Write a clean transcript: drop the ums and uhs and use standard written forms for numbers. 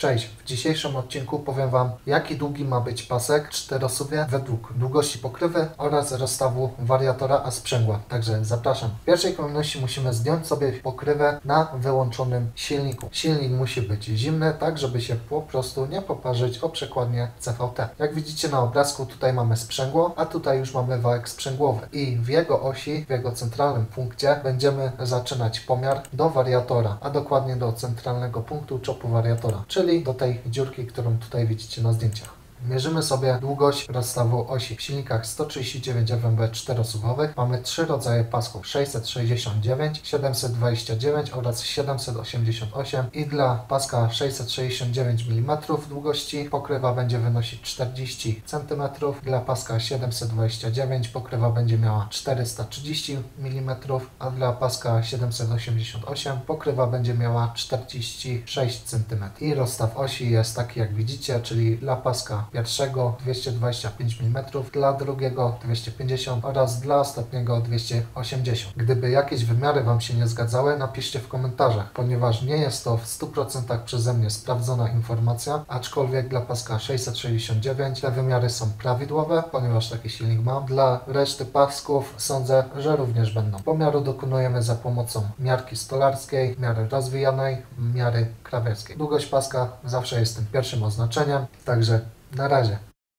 Cześć, w dzisiejszym odcinku powiem Wam, jaki długi ma być pasek w czterosuwie według długości pokrywy oraz rozstawu wariatora a sprzęgła. Także zapraszam. W pierwszej kolejności musimy zdjąć sobie pokrywę na wyłączonym silniku. Silnik musi być zimny, tak żeby się po prostu nie poparzyć o przekładnię CVT. Jak widzicie na obrazku, tutaj mamy sprzęgło, a tutaj już mamy wałek sprzęgłowy. I w jego osi, w jego centralnym punkcie będziemy zaczynać pomiar do wariatora, a dokładnie do centralnego punktu czopu wariatora, czyli do tej dziurki, którą tutaj widzicie na zdjęciach. Mierzymy sobie długość rozstawu osi. W silnikach 139 FMB czterosuwowych mamy trzy rodzaje pasków: 669, 729 oraz 788 i dla paska 669 mm długości pokrywa będzie wynosić 40 cm, dla paska 729 pokrywa będzie miała 430 mm, a dla paska 788 pokrywa będzie miała 46 cm. I rozstaw osi jest taki, jak widzicie, czyli dla paska pierwszego 225 mm, dla drugiego 250 oraz dla ostatniego 280. Gdyby jakieś wymiary Wam się nie zgadzały, napiszcie w komentarzach, ponieważ nie jest to w 100% przeze mnie sprawdzona informacja, aczkolwiek dla paska 669 te wymiary są prawidłowe, ponieważ taki silnik mam. Dla reszty pasków sądzę, że również będą. Pomiaru dokonujemy za pomocą miarki stolarskiej, miary rozwijanej, miary krawieckiej. Długość paska zawsze jest tym pierwszym oznaczeniem, także na razie.